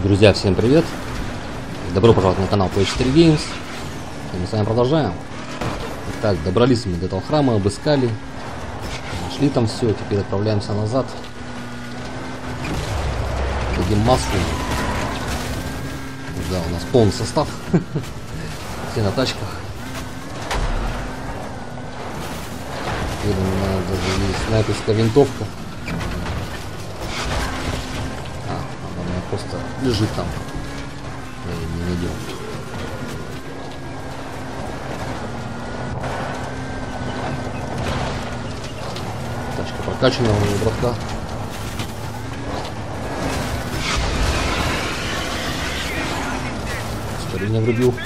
Друзья, всем привет! Добро пожаловать на канал P4 Games. И мы с вами продолжаем. Итак, добрались мы до этого храма, обыскали. Нашли там все, теперь отправляемся назад. Дадим маску. Да, у нас полный состав. Все на тачках. Видно, у нас даже есть снайперская винтовка. Она просто лежит там. Я ее не найдем. Тачка прокачана у братка. Что-то меня врубил.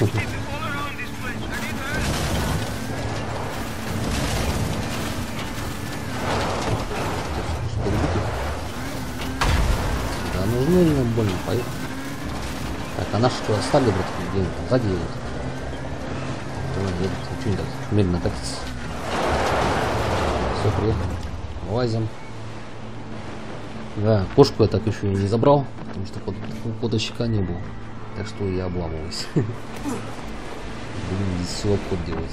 Да, нужны нам больно, поехали. Так, а наши что остали, брат, где они там сзади едут? Едут, ничего не так, медленно катится. Все, приехали. Лазим. Да, кошку я так еще и не забрал, потому что подощика не было. Так что я обламываюсь. Будем здесь все обход делать.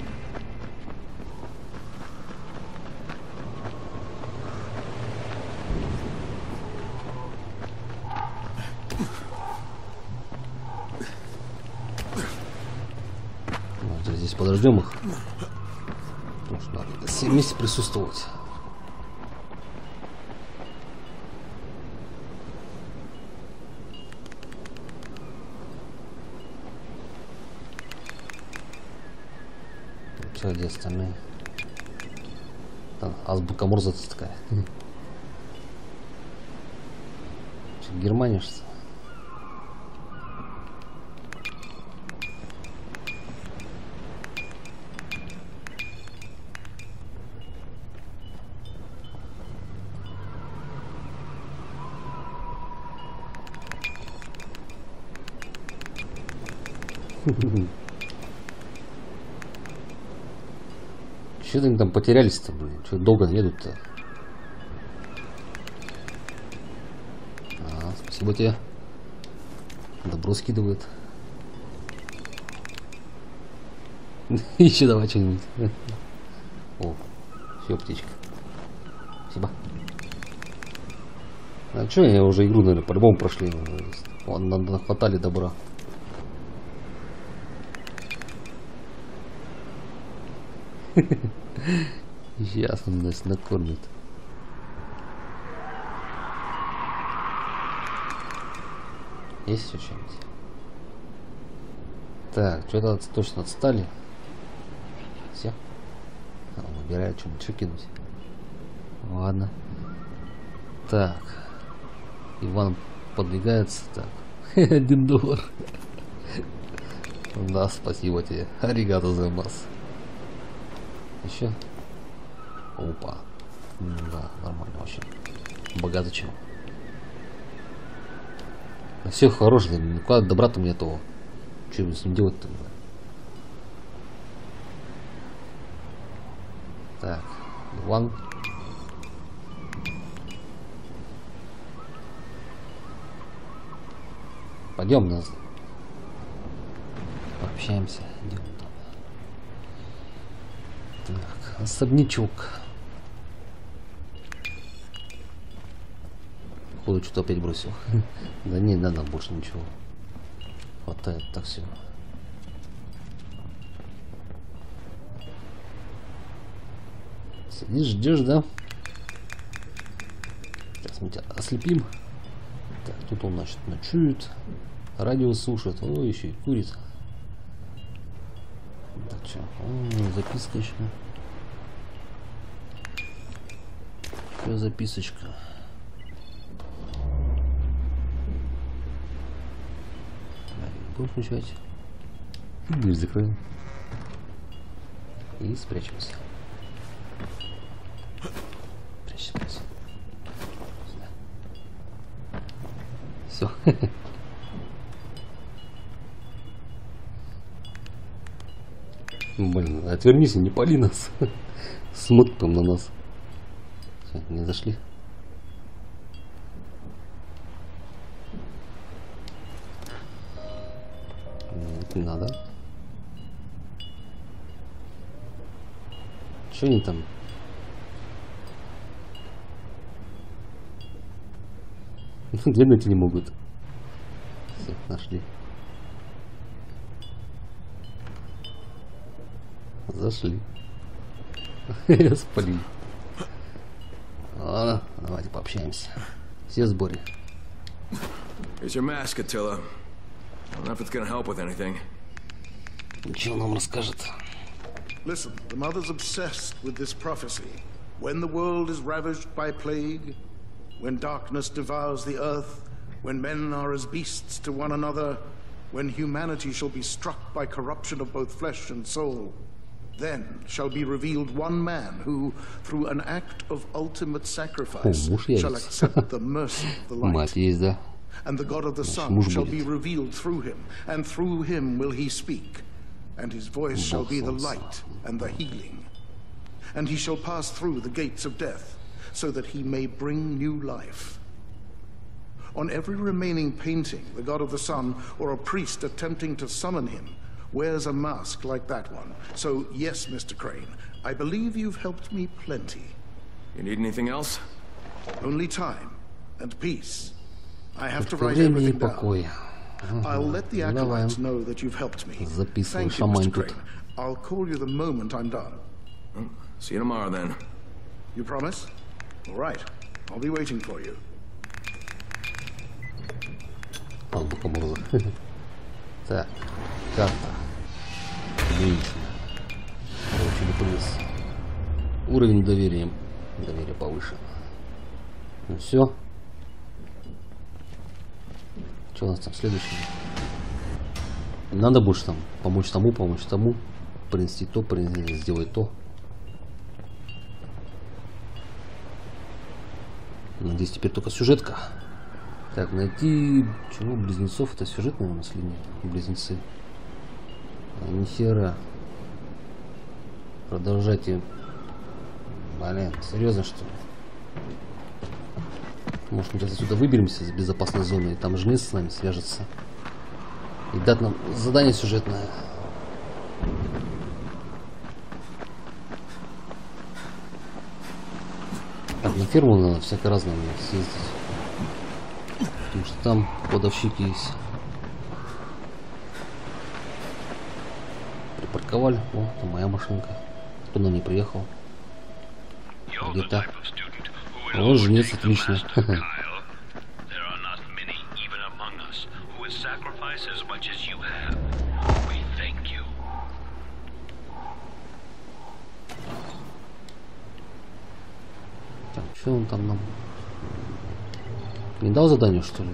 Вот, здесь подождем их. Потому что надо все вместе присутствовать. Все, где остальные? Там азбука Морзе такая. Германия, что ли? Что-то они там потерялись-то, блин. Что долго едут-то? Спасибо тебе. Добро скидывает. Еще давай что-нибудь. О, все, птичка. Спасибо. А что, я уже игру, наверное, по-любому прошли. Вон, нахватали добра. Сейчас он нас накормит. Есть еще что-нибудь? Так, что-то точно отстали. Все. Выбираю что-нибудь еще кинуть. Ладно. Так. Иван подвигается. Так. $1. Да, спасибо тебе. Аригато займас. Еще? Опа. Да, нормально вообще. Богато чего. Все хорошее, никуда добра-то мне того. Что с ним делать-то? Так, Иван. Пойдем нас. Пообщаемся. Идем там. Так, особнячок. Походу что-то опять бросил. Да не надо больше ничего. Хватает так все. Сидишь, ждешь, да? Сейчас мы тебя ослепим. Так, тут он, значит, ночует. Радио слушает. О, еще и курит. Так, что? Записка еще. Что записочка? Будем включать. Дверь закроем. И спрячемся. Прячемся. Все. Блин, отвернись, не пали нас. Смотрит там на нас. Все, не зашли. Не надо. Че они там? Дверь найти не могут. Все, нашли. Зашли. Спалили. Ладно, давайте пообщаемся. Все в сборе. Here's your mask, Attila. I don't know if it's gonna help with anything. Ничего нам расскажет. Listen, the mother's obsessed with this prophecy. When the world is ravaged by plague, when darkness devours the earth, when men are as beasts to one another, when humanity shall be struck by corruption of both flesh and soul, then shall be revealed one man who, through an act of ultimate sacrifice, shall accept the mercy of the light. Мать есть, да? And the God of the Son shall be revealed through him, and through him will he speak. And his voice shall be the light and the healing. And he shall pass through the gates of death, so that he may bring new life. On every remaining painting, the God of the Sun, or a priest attempting to summon him, wears a mask like that one. So, yes, Mr. Crane, I believe you've helped me plenty. You need anything else? Only time and peace. I have to write everything down. I'll let the acolytes know that you've helped me. Thank you, Mr. Crane. I'll call you the moment I'm done. See you tomorrow, then. You promise? All right. I'll be waiting for you. Так, карта. Отлично. Получили плюс. Уровень доверия. Доверие повышено. Ну все. Что у нас там следующее? Надо больше там помочь тому, принести то, сделать то. Надеюсь, теперь только сюжетка. Так, найти чего? Близнецов. Это сюжетная у нас линия. Близнецы. Нихера. Продолжайте. Блин, серьезно, что ли? Может, мы сейчас отсюда выберемся из безопасной зоны, и там жнец с нами свяжется. И дать нам задание сюжетное. Так, на ферму надо всяко разное съездить. Потому что там кладовщики есть. Припарковали. О, это моя машинка. Кто на ней приехал? Где-то. О, жнец, отлично. Так, что он там нам? Не дал задание, что ли?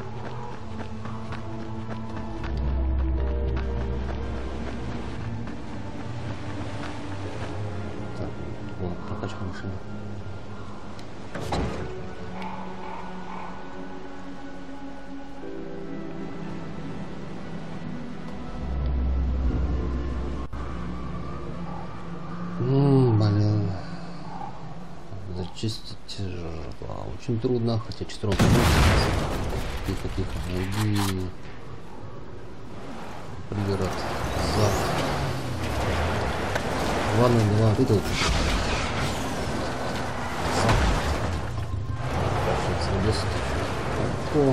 Так, вот, прокачка машины. Блин. Зачистить очень трудно, хотя 14. Тихо, найди пригород, зад. Ладно, два, ты тут. О.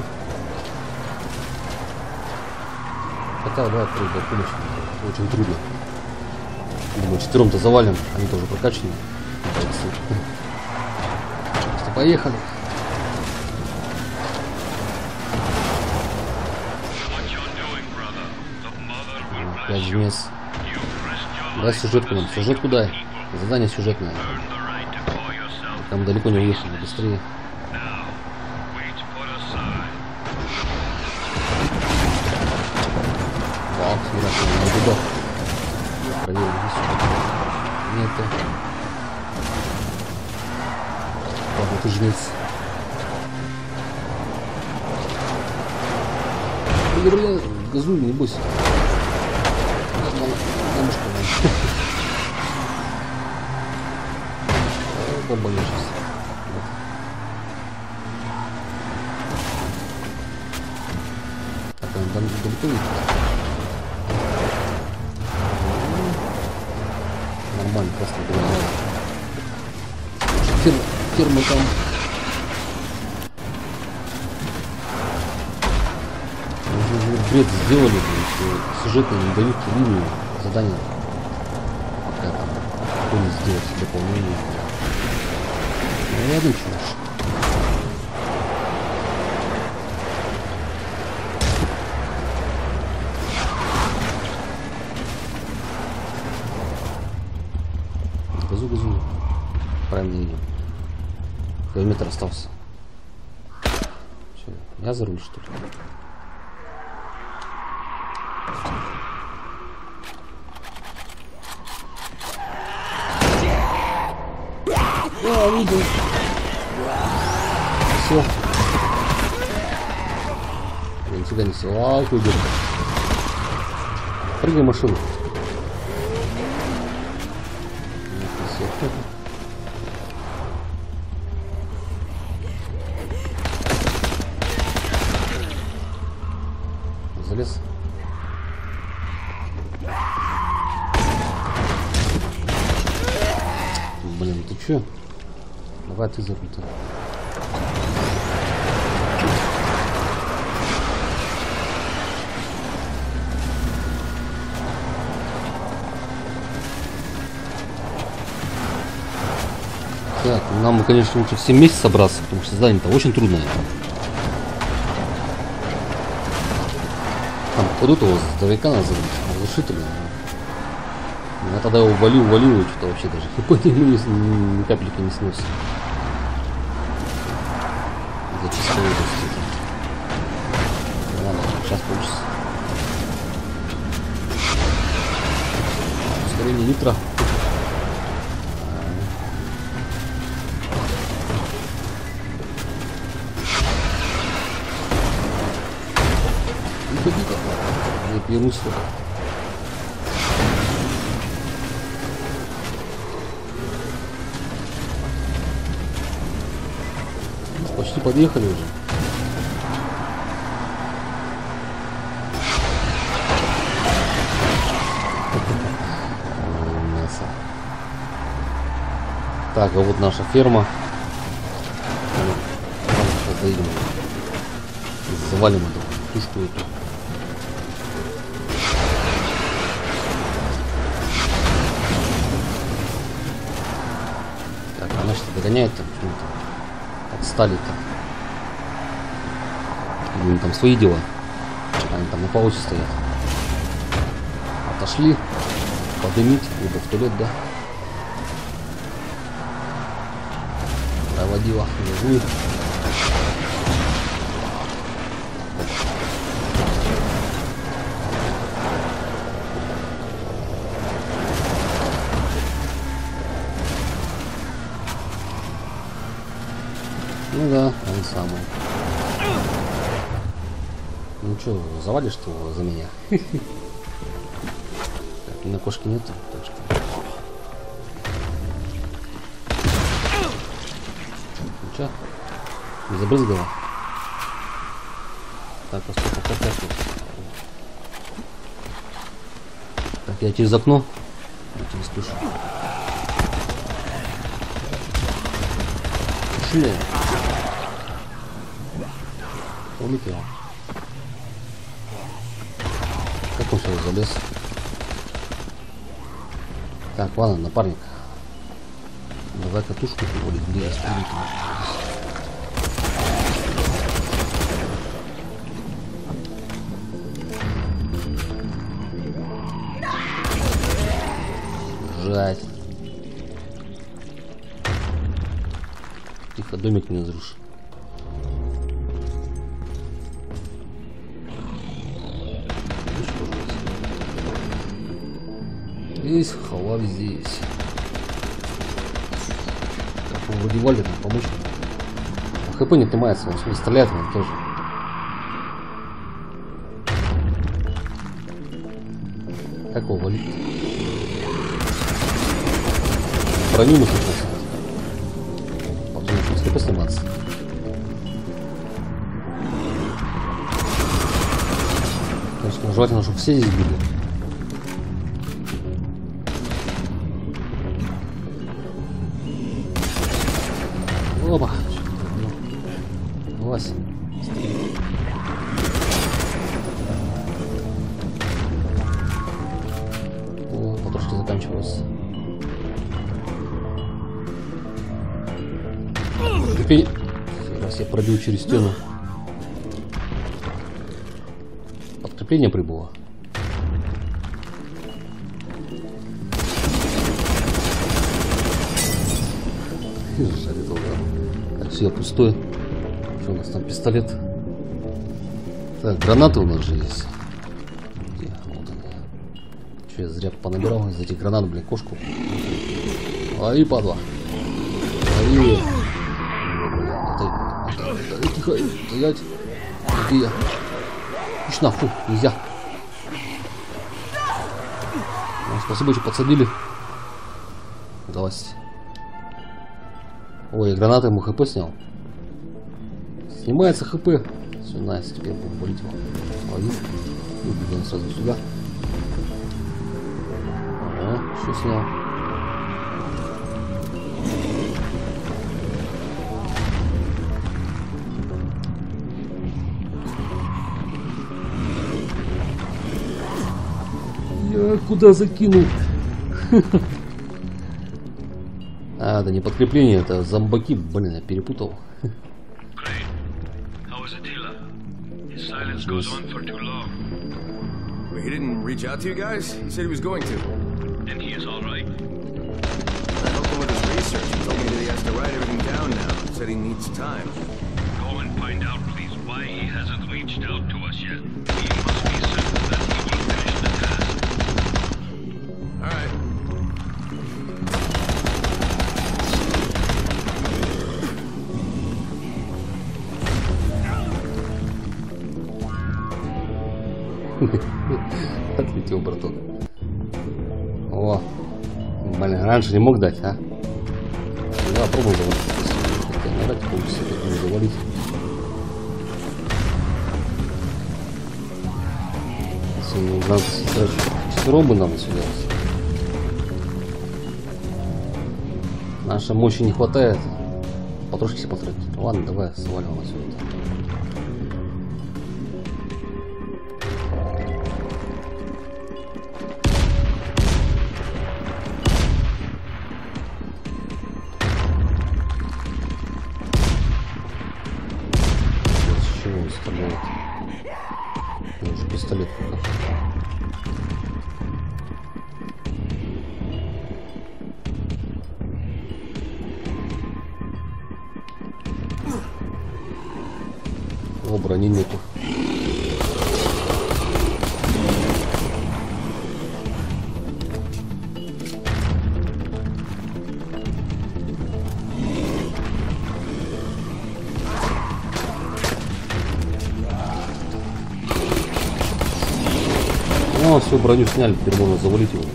Хотя, да, трудно, очень трудно. Думаю, 4-то завалим, они тоже прокачаны. Просто поехали. Опять жнец. Дай сюжетку нам. Сюжетку дай. Задание сюжетное. Там далеко не уехали, быстрее. Вау, смотри, на губах. Проверим, есть сюжет. Нету. Ладно, ты жнец. Бля, газуй, не бойся. Бомба я сейчас. Так, он там далеко не. Нормально, просто было. Фермы там. Бред сделали, что сюжетно не дают линию задания. Пока там кто не сделать дополнение. Ну ладно, чушь. Газу. Правильно идем. Километр остался. Че, я за руль, что ли? Видел. Все. Нифига не все. А, куда? Прыгай в машину. Залез. Блин, ты чё? Давай ты за руль-то. Так, нам, конечно, лучше все вместе собраться, потому что задание-то очень трудное. Там кладут его здоровяка назовут, разрушителя. Я тогда его валил, и что-то вообще даже хп ни капельки не сносит. За чистую область. Ладно, сейчас получится. Ускорение нитро. Не пьянусь. Почти подъехали уже. Мясо. Так, а вот наша ферма. Сейчас заедем. Завалим эту пушку эту. Так, она что догоняет там почему-то. Отстали-то. У них там свои дела. Они там на паузе стоят. Отошли. Подымить. Либо в туалет, да? Проводила. Лежу. Ну да, он самый. Ну что, завалишь ты его за меня? Так, у меня кошки нету, так что. Ну что? Не забрызгала? Так, пока. Так, я через окно. Я тебя слышу. Шли. Улетел. Как он сюда залез? Так, ладно, напарник. Давай катушку приводить, где я стрелить. Жать. Тихо, домик не разруши. Здесь, халав здесь. Так, вроде валит, нам помочь. ХП не отнимается, он не стреляет, он тоже. Как его валить? Броню нужно снять. Потом нужно с ХП сниматься. Конечно, желательно, чтобы все здесь были. Опа. Вась. О, потрошки заканчиваются. Теперь раз я пробил через стену. Подкрепление прибыло. Жарит долго. Так, все пустой. Что у нас там? Пистолет. Так, гранаты у нас же есть. Где? Вот они. Че, я зря понабирал из этих гранат, блин, кошку. Ай, падла. Ай. Тихо, стоять. Где я? Ишь на, фу, нельзя. Ну, спасибо, что подсадили. Удалось. Ой, я гранаты ему хп снял. Снимается хп. Все, найс, теперь будем болеть его. Ловить. И бегем сразу сюда. Ага, что снял? Я куда закинул? А, да не подкрепление, это зомбаки, блин, я перепутал. He didn't reach out to you guys? He said he was going to. And he is all right. I helped him with his research. He told me that he has to write everything down now. He said he needs time. Go and find out, please, why he hasn't reached out to us yet. We must be certain that he will finish the task. All right. Отлетел, браток. О, блин, раньше не мог дать, а? Да, пробуй завалить. Хотя набрать получится, как не завалить. Если надо сыграть четвером бы нам сюда. Нашей мощи не хватает. Потрошки себе потратить. Ладно, давай сваливаем отсюда. Стреляет. Уже пистолет пока. О, брони нету. О, все, броню сняли, теперь можно завалить его.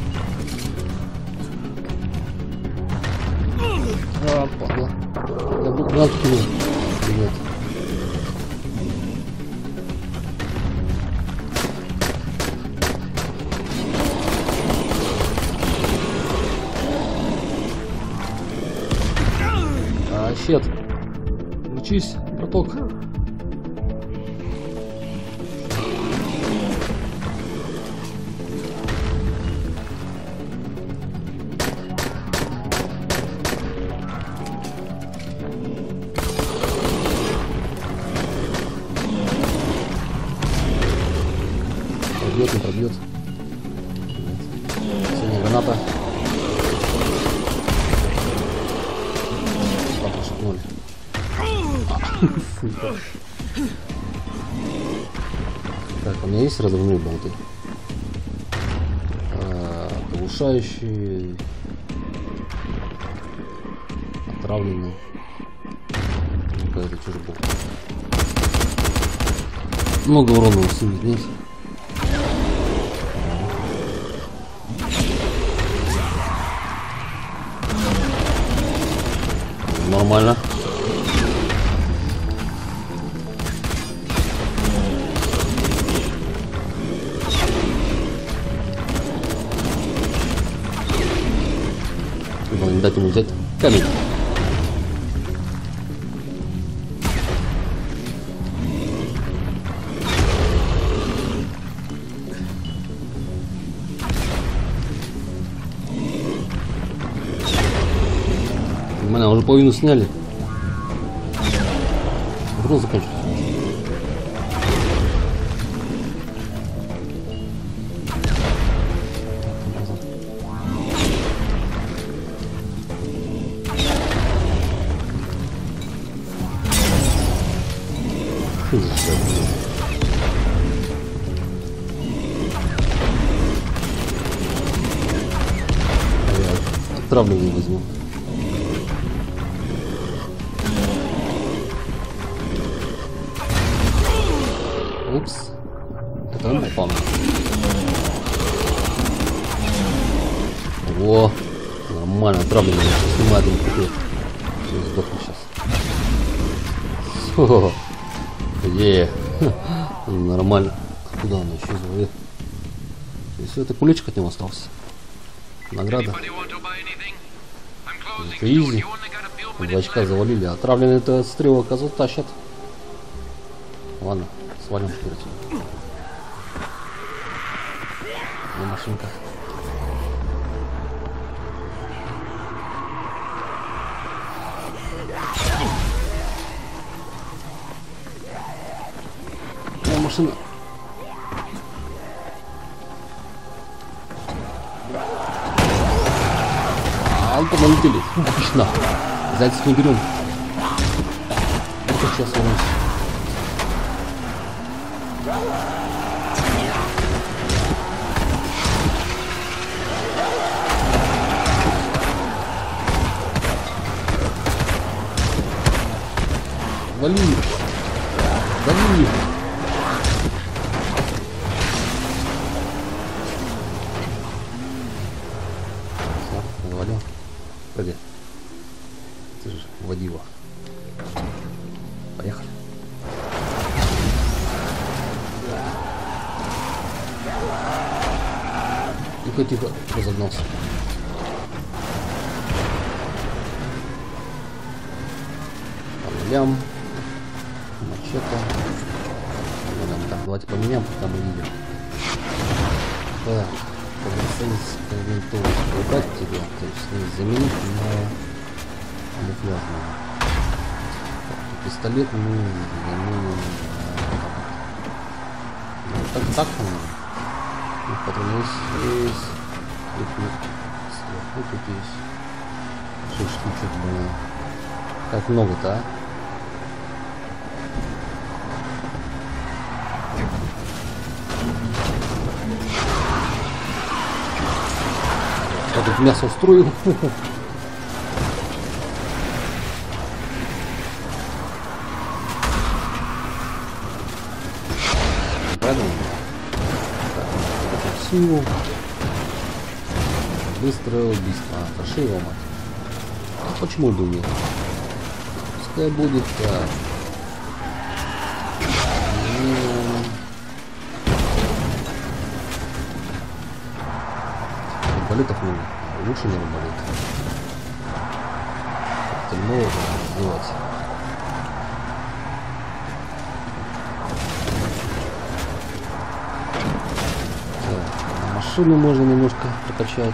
А, падла. Я бы гранат кинул. Нет. А, щет. Учись, браток. Пробьет, не пробьет. Синяя граната. Папа шагнули. Так, у меня есть разрывные болты. Оглушающие. Отравленные. Какая-то чужая болт. Много урона усилить нет. Нормально. Не дать ему взять камень. половину сняли. Груз закончился. Отравленный возьму. Упс. Это он попал. Во. Нормально, отравленный. Снимает он купил. Сдохну сейчас. О, нормально. Куда он исчез? Все, это кулечек от него остался. Награда. Это изи. 2 очка завалили. Отравленный это стрелок козу тащат. Ладно, свалим вперед. На машинках. Машина. Полетели. Отлично. Зайцев не берем. Это сейчас вернусь. Вали. Вали. Погоди. Ты же водила. Поехали. Тихо-тихо, разогнался. Лям. Мачете. Так, давайте поменяем, пока мы видим. Так. Убрать тебя, то есть заменить на камуфляжную. Пистолет мы заменим на так патроны есть. Сверху тут есть 6 штучек, блин. Как много-то, а? Я тут мясо устроил. Правильно? Так, силу. Быстрое убийство. Пошли его, мать. А почему бы нет? Пускай будет так. Арбалетов много. Лучше не арбалет. Остальное сделать. Так, машину можно немножко прокачать.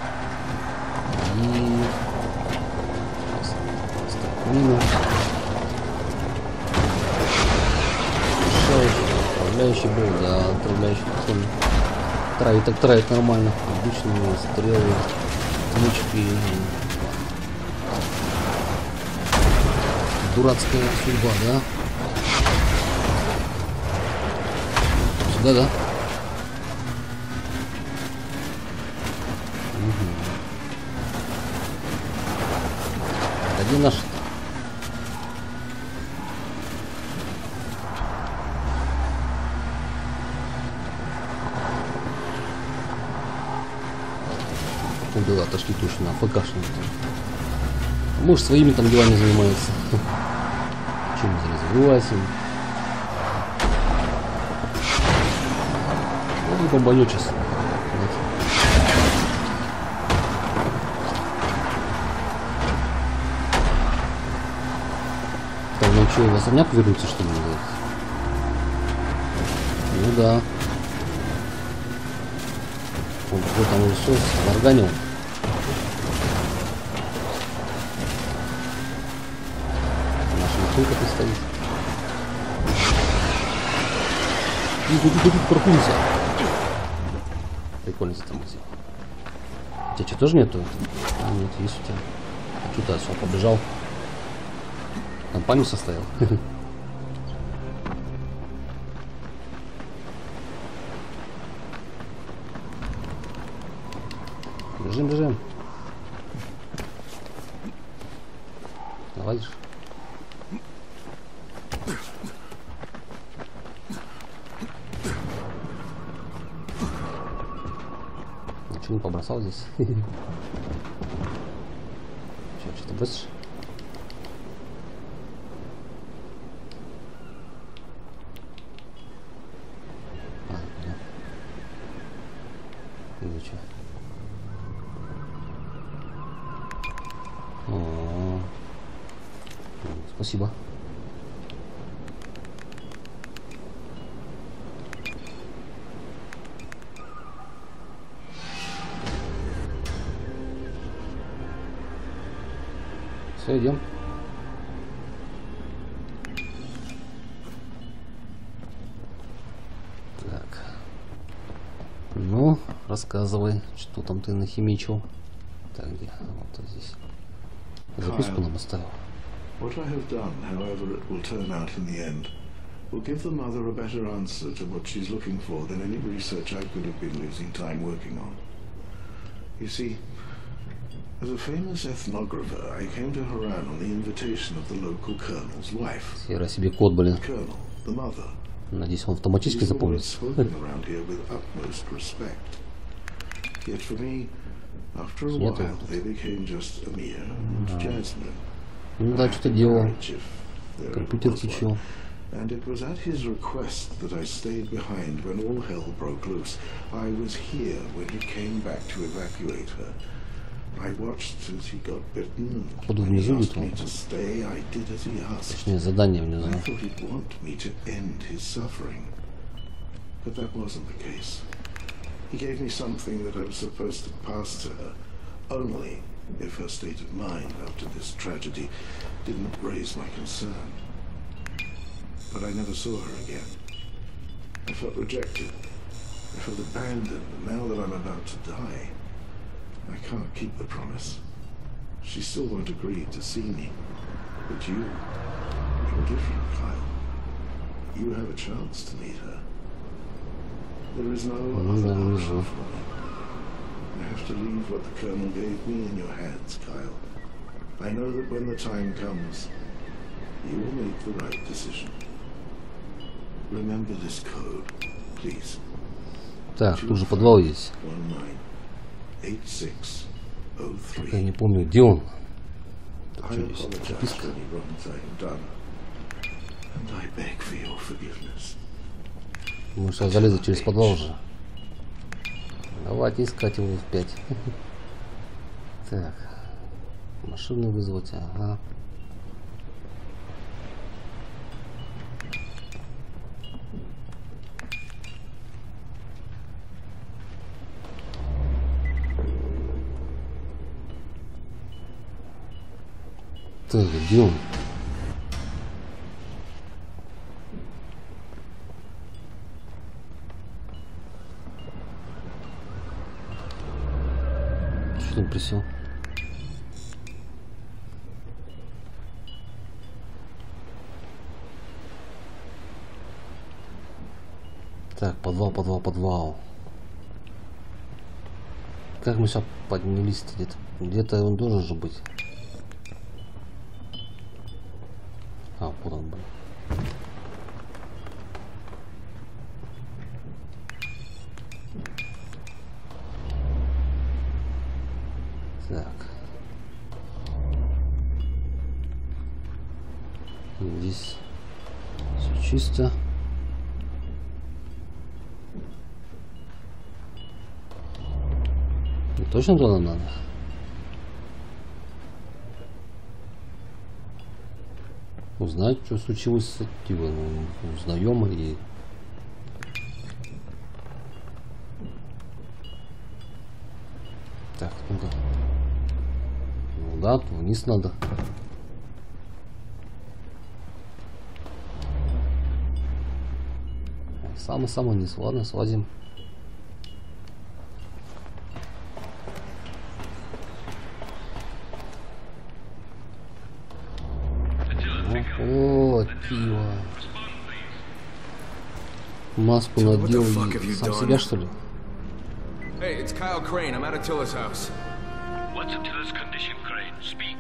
И мину. Отправляющий был, да, отправляющий патрон. Травит, так травит нормально. Обычные стрелы, мучки. Дурацкая судьба, да? Сюда, да? Угу. А где наш? Дела отошли точно, АФКшные. Может, своими там делами занимается. Чем развивайся. Ну, не бомбанет сейчас. Там нам что, в особняк вернуться, что ли? Ну да. Вот там уже все сварганил. Сколько ты стоишь? Иди, паркуйся. Прикольно затормозил. У тебя что, тоже нету? А, нет, есть у тебя. А что ты отсюда побежал? Компанию составил. Бежим. Наладишь? Ничего не побросал здесь. Что-то бросишь? Или что? Спасибо. Все, идем. Так. Ну, рассказывай, что там ты нахимичил. Так, где? Вот здесь. Записку нам оставил. What I have done, however it will turn out in the end, will give the mother a better answer to what she's looking for than any research I could have been losing time working on. You see, as a famous ethnographer, I came to Haran on the invitation of the local colonel's wife. Хера себе код, блин. Colonel, the mother. Надеюсь, он автоматически запомнится. Around here with utmost respect. Yet for me, after a while, they became just Amir and Jasmine. Ну да, что-то делал. Компьютер включил. And it was at his request that I stayed behind when all hell broke loose. I was here when he came back to evacuate her. I watched as he got bitten. Походу внизу где-то. Точнее, задание внизу. I thought he'd want me to end his suffering. But that wasn't the case. He gave me something that I was supposed to pass to her, only if her state of mind after this tragedy didn't raise my concern. But I never saw her again. I felt rejected. I felt abandoned. And now that I'm about to die, I can't keep the promise. She still won't agree to see me. But you're different, Kyle. You have a chance to meet her. There is no other option for me. I have to leave what the Colonel gave me in your hands, Kyle. I know that when the time comes, you will make the right decision. Remember this code, please. Так, тут же подвал есть. 198603. Я не помню, где он. Так, что здесь? Записка. Мы сейчас залезли через подвал уже. Давайте искать его в 5. Так. Машину вызвать, ага. Так, где он? Что он присел? Так, подвал. Как мы сейчас поднялись где-то? Где-то он должен же быть. А, вот он был. Так. Здесь все чисто. И точно туда надо? Узнать, что случилось с Стивеном. Узнаем и... Так, ну-ка. Ну да, вниз надо. Самый-самый низ. Ладно, слазим. О, пиво. Маску надел и сам себя, что ли? Hey, it's Kyle Crane. I'm at Attila's house. What's Attila's condition, Crane? Speak.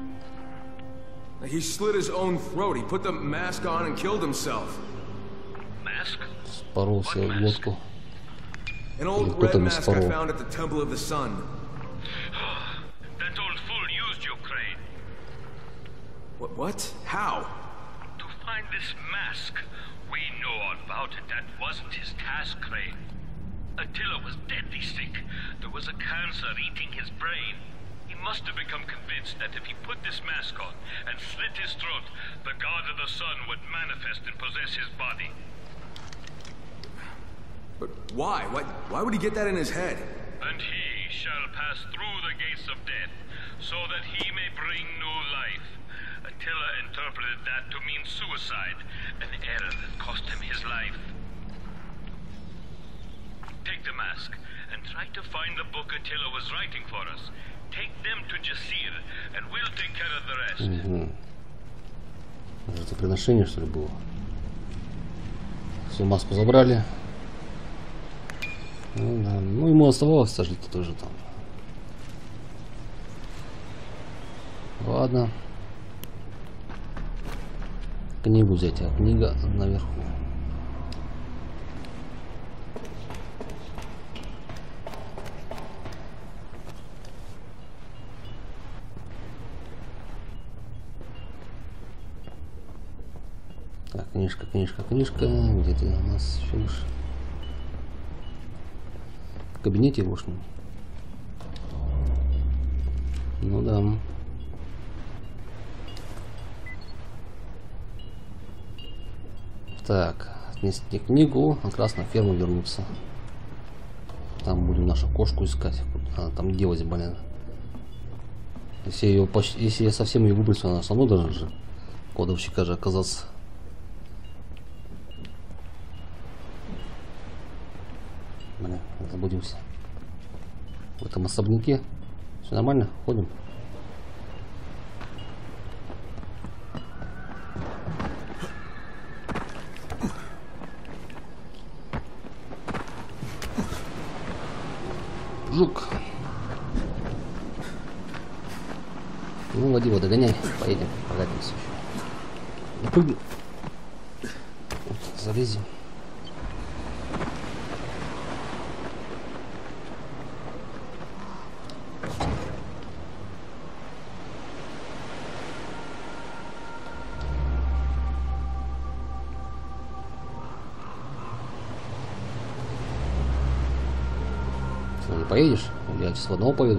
He slit his own throat. He put the mask on and killed himself. Mask? Спорол себе глотку. An old red mask I found at the Temple of the Sun. That old fool used you, Crane. What? How? To find this mask. We know all about it. That wasn't his task, Crane. Attila was deadly sick. There was a cancer eating his brain. He must have become convinced that if he put this mask on and slit his throat, the god of the sun would manifest and possess his body. But why? Why would he get that in his head? And he shall pass through the gates of death, so that he may bring new life. Attila interpreted that to mean suicide, an error that cost him his life. Take the mask and try to find the book Attila was writing for us. Take them to Jasir, and we'll take care of the rest. Жертвоприношение, что ли, было? Всю маску забрали. Ну, да. Ну, ему оставалось сожить тоже там. Ладно. Книгу взять, а книга наверху. Так, книжка. Где ты у нас филиш? В кабинете вошнем. Ну да. Так, отнести книгу, как раз на ферму вернуться. Там будем нашу кошку искать. Она там делать, блин. Если я совсем ее выбросил, она со мной должна же кладовщика же оказаться. Блин, заблудился. В этом особняке. Все нормально? Ходим. Жук. Ну, водила, догоняй. Поедем, прокатимся еще. Не прыгай. Вот, залезем. Что, не поедешь? Или я сейчас в одного поеду?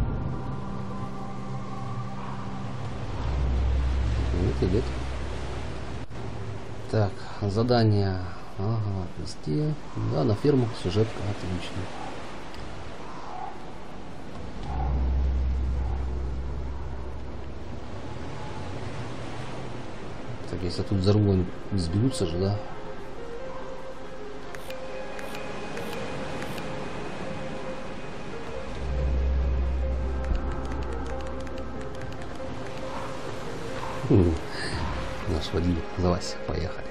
Нет, идет. Так, задание. Ага, вести. Да, на ферму. Сюжетка. Отлично. Так, если тут взорву, они сберутся же, да? Наш водитель. Залазь, поехали.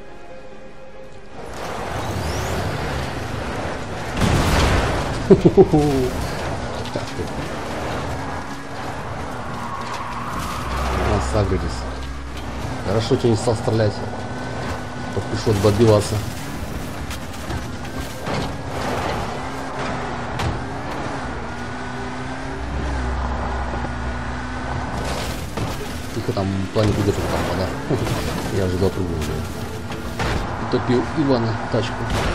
Нас сагрились. Хорошо, что не стал стрелять. Пришлось бы отбиваться. Тихо там в плане выдержал там вода. Я ожидал прыгнуть. Утопил Ивана тачку.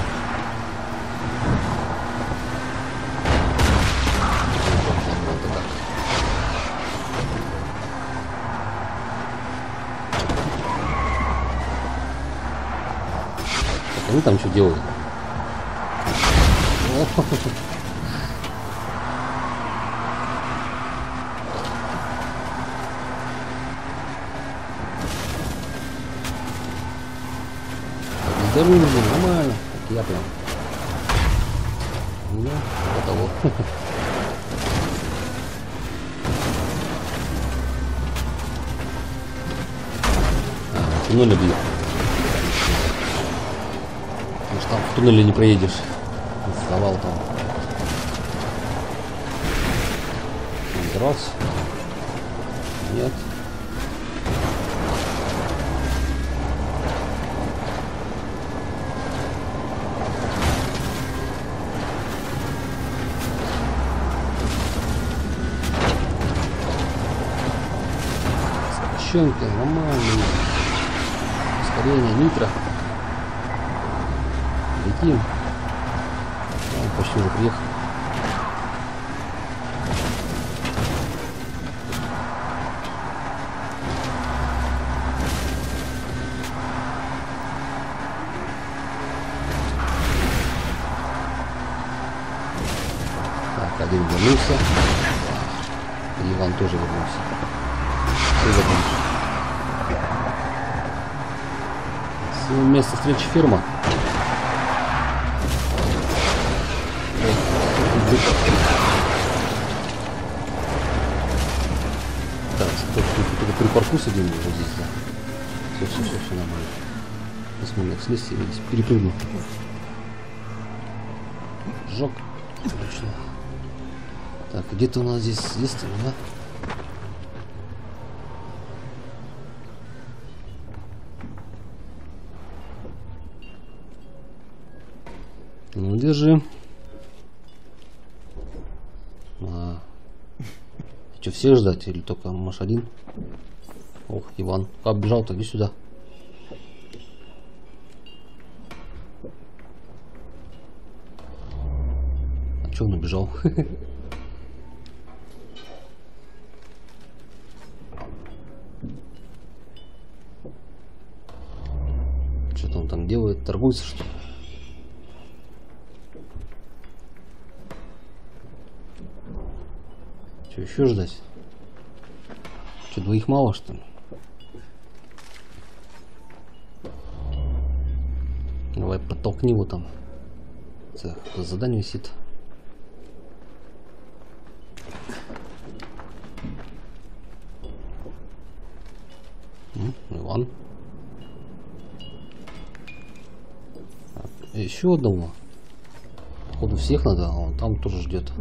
Они там что делают? Здорово, нормально. я прям. Ну, до того. В туннеле, блин. Потому что там в туннеле не проедешь. Завал там. Драться. Нет. Скороченки нормальные. Ускорение нитро. Летим. Почти уже приехал. Так, один вернулся. И Иван тоже вернулся. Все вернулся. Место встречи фирма. Так, только припаркуюсь один вот здесь, да. Все нормально. Посмотрим, как слезть, я здесь перепрыгну. Жок. Отлично. Так, где-то у нас здесь есть, да? Ну, держи. Что, всех ждать или только можешь один? Ох, Иван. Как бежал-то? Иди сюда. А че он убежал? Что-то он там делает? Торгуется, что ли? Что, еще ждать? Что, двоих мало, что ли? Давай подтолкни его там. Так, задание висит. Иван. Так, еще одного. Походу всех надо, а он там тоже ждет.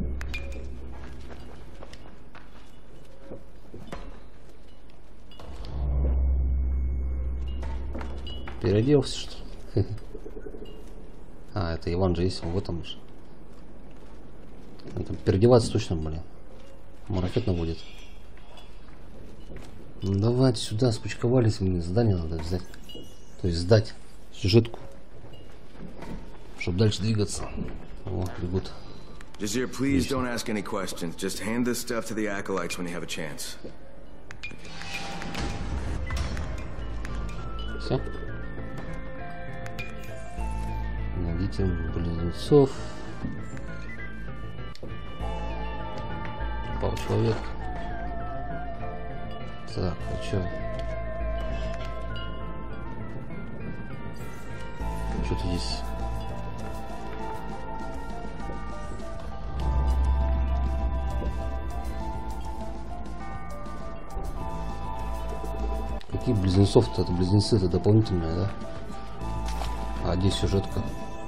Переоделся, что ли? А, это Иван же есть, он в этом же. Переодеваться точно, блин. Марафетно будет. Ну давайте сюда, спучковались, мне задание надо взять. То есть сдать сюжетку. Чтобы дальше двигаться. О, бегут. Jazeer, please don't ask any questions. Just hand this stuff to the acolytes when you have a chance. Все. Найдите близнецов. Пал человек. Так, а чё? Что-то здесь. Какие близнецов-то? Это близнецы, это дополнительные, да? А здесь сюжетка.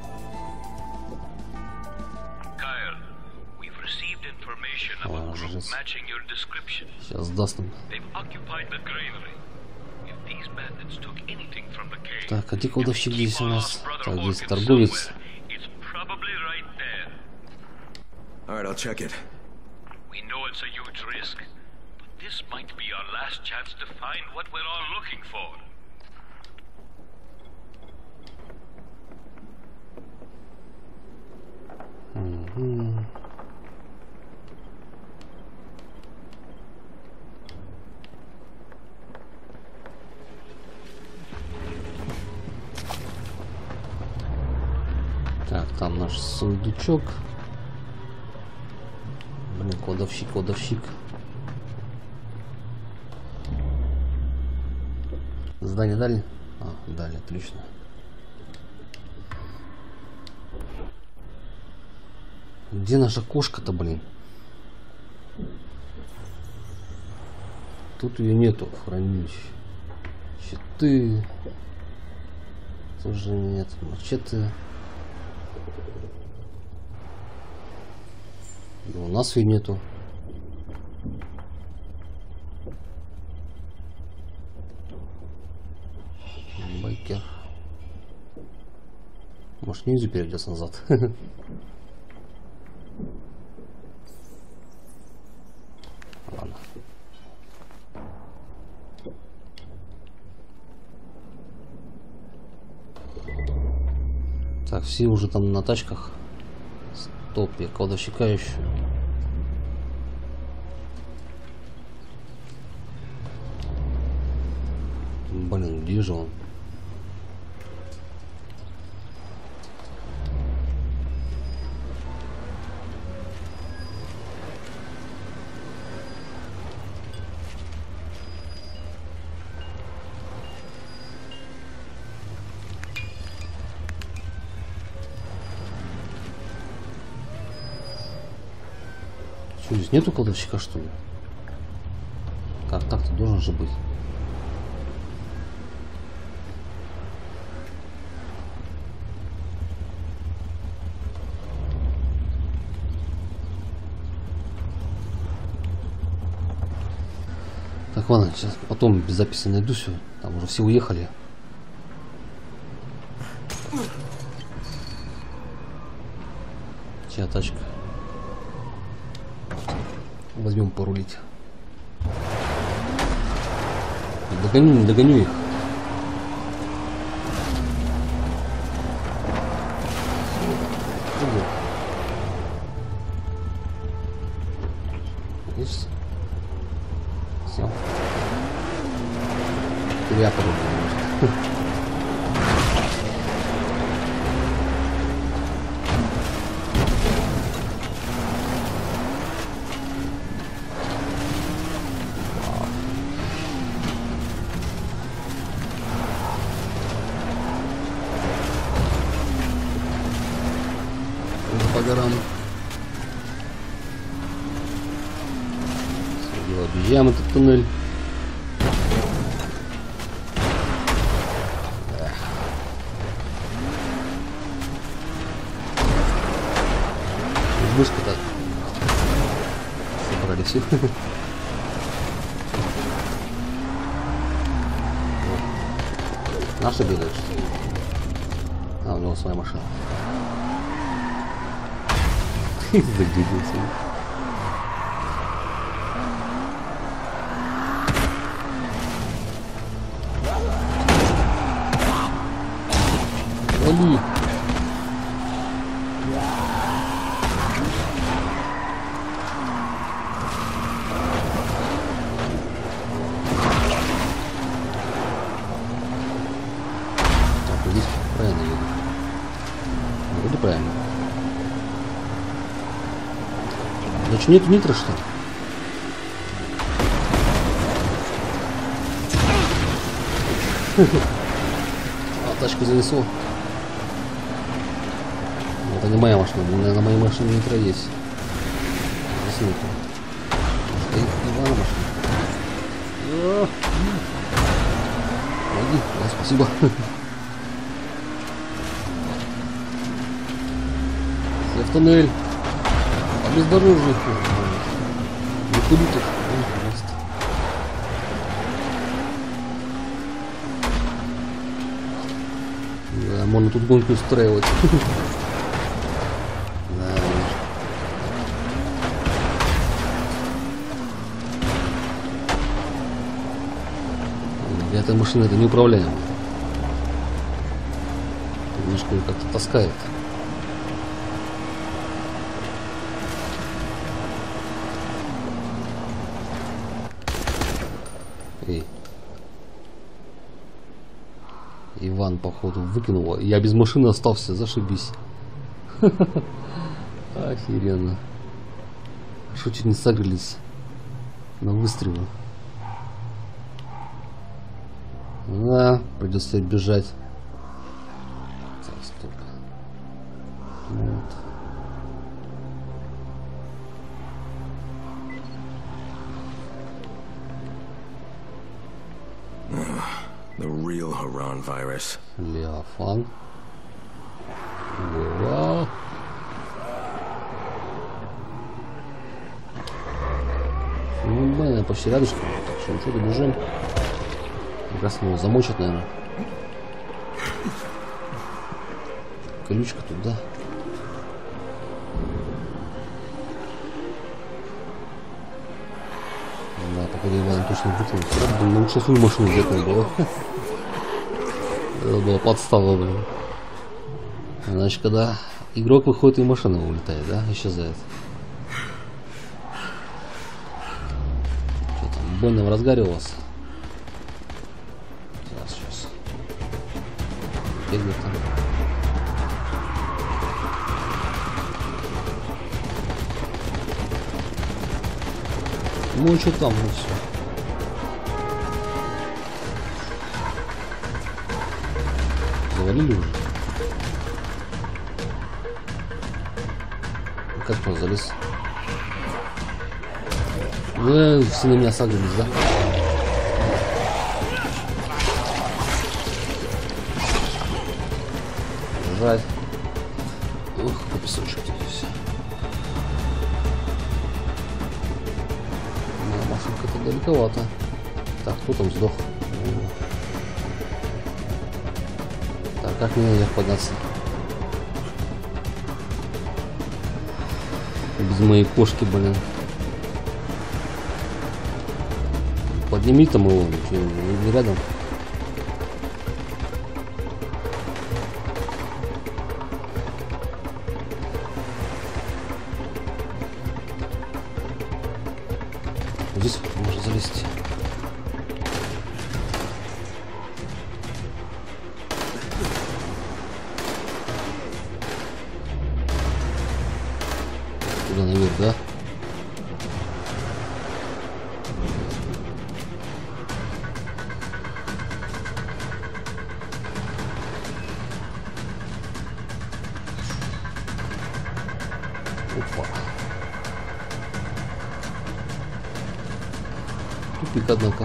Сейчас даст нам. Так, а где кладовщик здесь у нас? Так, здесь торговец. Alright, I'll check it. We know it's a huge risk, but this might be our last chance to find what we're all looking for. Так, там наш сундучок. Блин, кладовщик. Задание дали? А, дали, отлично. Где наша кошка-то, блин? Тут ее нету в хранилище. Щиты. Тоже нет. Мачете. Да у нас ее нету. Байкер. Может, ниндзя перейдется назад. Ладно. Так, все уже там на тачках. Стоп, я кладовщика ищу. Блин, где же он? Что, здесь нету кладовщика, что ли? Как так-то должен же быть. Так, ладно, сейчас потом без записи найду все. Там уже все уехали. Чья тачка? Возьмем порулить. Догоню, не догоню их. Видишь? Все. Я подумал. По горам. Объезжаем этот туннель. Вышка-то собрали все. Наши бегают, что ли? А, у него своя машина. Заглядился. Вали. Так, здесь правильно еду. Вроде правильно. Значит, нет нитро, что ли? А, тачку занесло. Это не моя машина, на моей машине нитро есть. Здесь нету. Стоит Ивана машина. Помоги, да, спасибо. Все в туннель. Бездорожных. Не куди тут. Пожалуйста. Да, можно тут гонку устраивать. Да. Эта машина это неуправляема. Немножко ее как-то таскает. Иван, походу, выкинул. Я без машины остался, зашибись. Охеренно. Что чуть не согрелись на выстрелы. Да, придется бежать. Так, стоп. Вот. Ron virus. Леофан. Вау. Ну, блин, почти рядышком. Так что ничего, добежим. Как раз его замочат, наверное. Колючка тут, да? Да, походу Иван точно выкинул. Лучше свою машину взять надо было. Это была подстава, блин. Значит, когда игрок выходит, и машина улетает, да? Исчезает. Что там, больно в разгаре у вас? Сейчас. Бегает там. Ну, что там, ну все. Завалили уже? Как он залез? Вы все на меня сагрились, да? Жаль. Ух, по песочек здесь. Машинка-то далековато. Так, кто там сдох? Так, как мне наверх подняться? Без моей кошки, блин. Подними там его, не рядом. Здесь можно залезть. Туда наверх, да? Опа. Тупик, однако.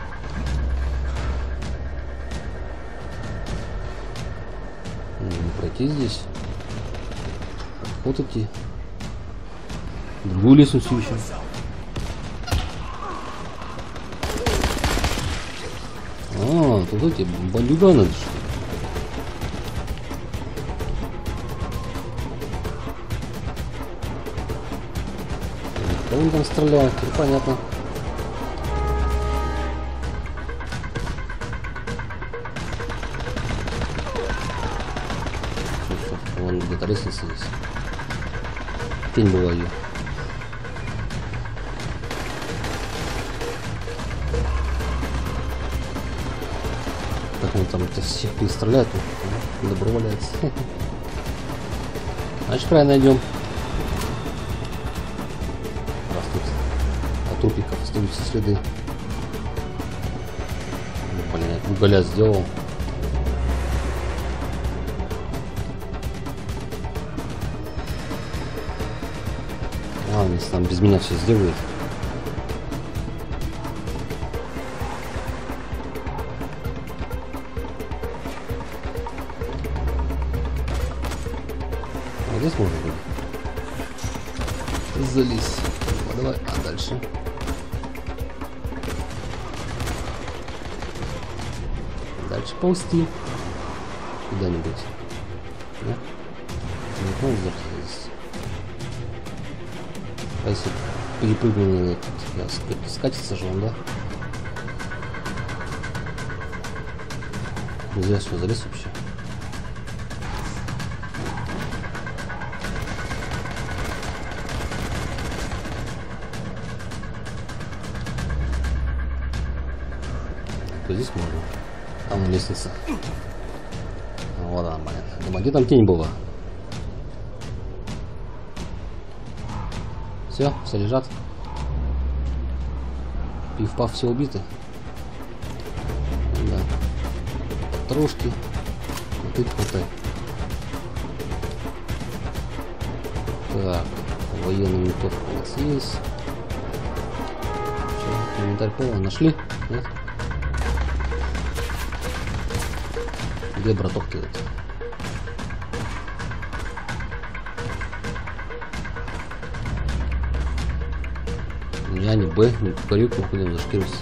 Не пройти здесь. Вот идти. Другую лестницу еще. А, тут эти бандюганы. Кого он там стреляет? Понятно. Вон где-то лестница есть. Тень была ее. Так он там всех перестреляет, добро валяется. Значит, правильно идем. Раз тут от трупиков остаются следы. Блин, я уголя сделал. Ладно, если там без меня все сделают. А здесь можно будет залезть. Ну, давай, а дальше. Дальше ползти. Куда-нибудь. Да? Не можно залезть. А если перепрыгнул на этот, скатится же он, да? Нельзя сюда залез вообще. То здесь можно. Там лестница. Вот она, понятно. Думаю, где там тень была? Все лежат. Пиф-паф, все убиты. Да. Трошки. Вот их хватает. Так, военный винтовка у нас есть. Че, инвентарь полный. Нашли? Нет? Где браток ты? Я не Б, не кукарюк, мы будем зашкироваться.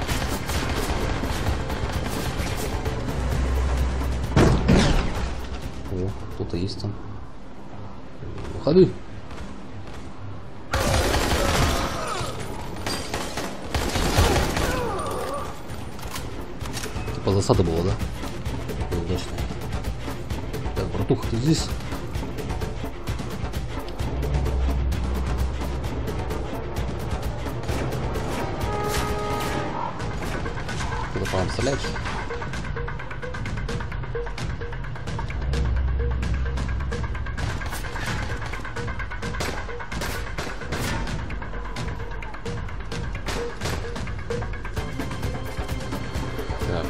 О, кто-то есть там. Выходи. Типа засада была, да? Удачно. Так, братуха, ты здесь? Кто-то по нам стреляет? Так.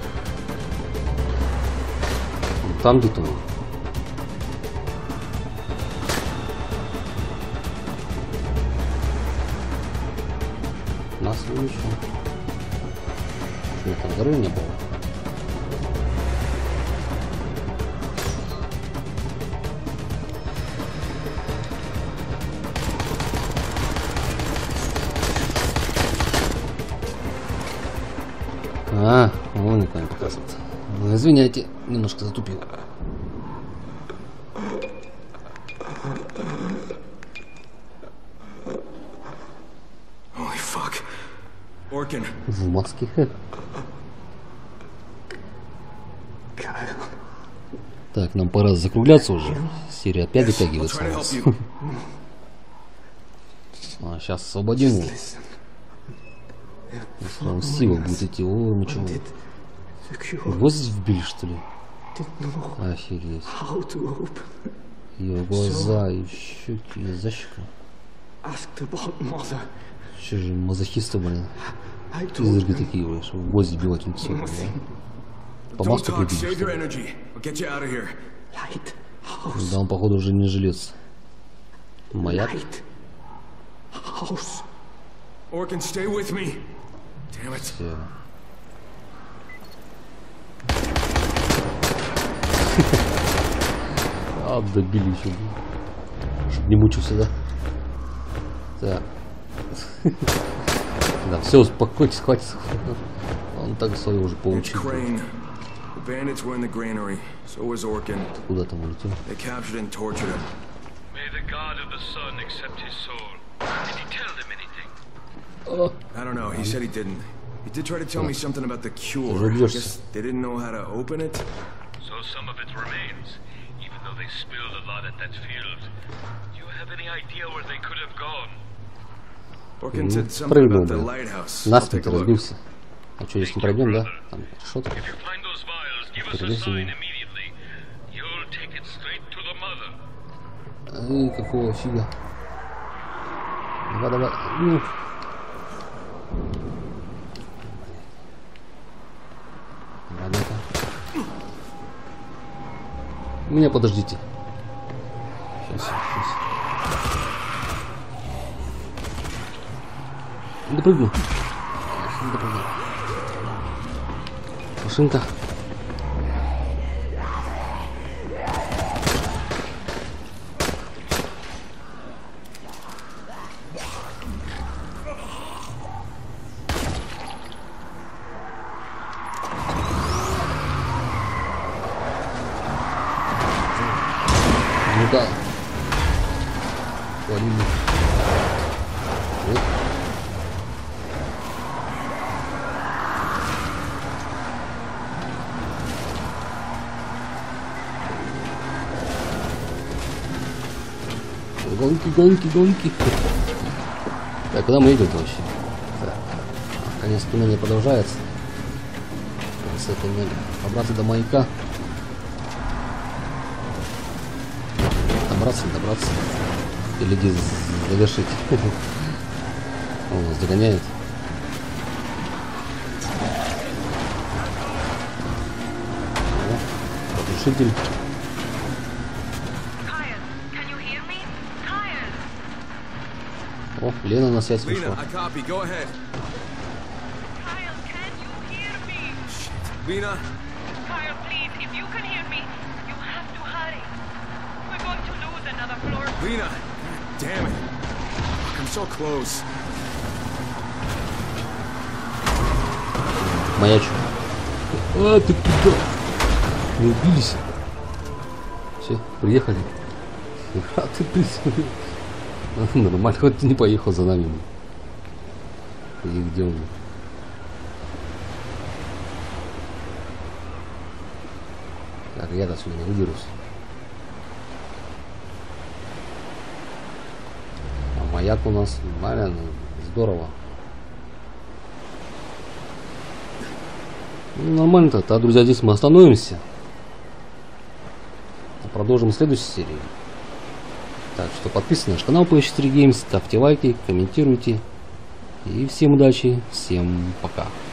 Там где-то он. Нас вылечил. Нет, там здоровья не было. Он никого не показывает. Извиняйте, немножко затупил. Holy fuck. Orkin. В маске. Так, нам пора закругляться уже. Серия опять вытягивается у нас. А, сейчас освободим его. Если он сила будет идти. О, ну что? Гвоздь вбили, что ли? Офигеть. Ее глаза и щеки, и защека. Че же мазохисты, блин. Изырги такие, блин, что гвозди бивать лицо. По маску прибили. Да он, походу, уже не жилец. Маяк. Все. А, добили еще. Чтоб не мучился, да? Так. Да, все, успокойтесь, хватит. Он так свое уже получил. Куда там улетел? I don't know. He said he didn't. He did try to tell me something about the cure. I guess they didn't know how to open it. So some of it remains, even though they spilled a lot at that field. Do you have any idea where they could have gone? Orkin said something about the lighthouse. Насмерть разбился. А что, если не пройдем, да? Там что-то. Эй, какого фига? Давай, давай. Ну. Ладно-ка. Меня подождите. Сейчас. Допрыгну. Машинка. Ну да. Валина. Вот. Гонки. Так, куда мы идем вообще? Так. Конец туннеля продолжается. С этой ноги. Добраться до маяка. Добраться. Или где завершить. Он нас догоняет. Потушитель. О, Лена на связь вышла. Lena? Kyle, please, if you Lena! Damn it! I'm so close. Маячу. А, ты куда? Не убились? Все, приехали. А ты нормально, хоть ты не поехал за нами. И где он? Так, я отсюда не выберусь. А маяк у нас, нормально, здорово. Ну, нормально-то. Тогда, друзья, здесь мы остановимся. Продолжим в следующей серии. Так что подписывайтесь на наш канал PS4 Games, ставьте лайки, комментируйте. И всем удачи, всем пока.